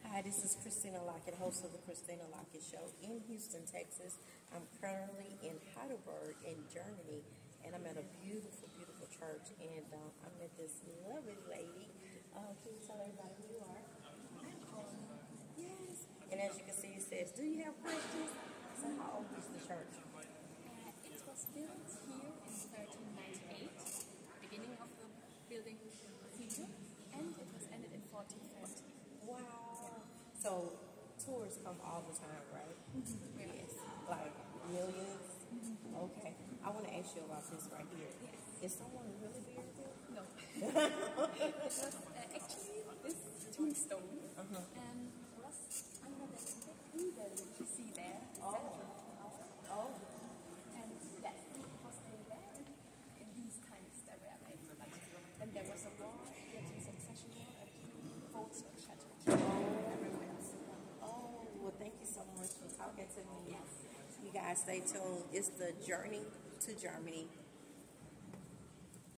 Hi, this is Christina Lockett, host of the Christina Lockett Show in Houston, Texas. I'm currently in Heidelberg in Germany, and I'm at a beautiful, beautiful church, and I met this lovely lady. Can you tell everybody who you are? Yes. And as you can see, it says, do you have questions? So how old is the church? It was built here in 1398, beginning of the building cathedral, and it was ended in 1430. Wow. So tourists come all the time, right? Mm-hmm. Yes. Like millions? Mm-hmm. Okay. I want to ask you about this right here. Yes. Is someone really buried there? No. It was actually this tombstone was under the tree that you see there. Oh. And that was there, and in these times they were made. But then there was a war, there was a succession war, and boats were shattered everywhere. Oh, well, thank you so much for talking to me. Yes. You guys stay tuned. It's the Journey to Germany